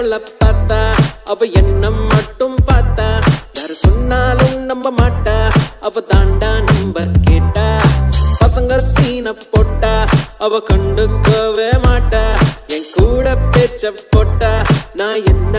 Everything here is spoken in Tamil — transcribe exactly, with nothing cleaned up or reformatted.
கேர்ள பார்த்தா அவ என்ன மட்டும் பார்த்தா யாரு சொன்னாலும் நம்ப மாட்டா அவ தாண்டா நம்பர் கேட்டா பசங்க சீன போட்டா அவ கண்டுக்கவே மாட்டா என் கூட பேச்ச போட்டா நான் என்ன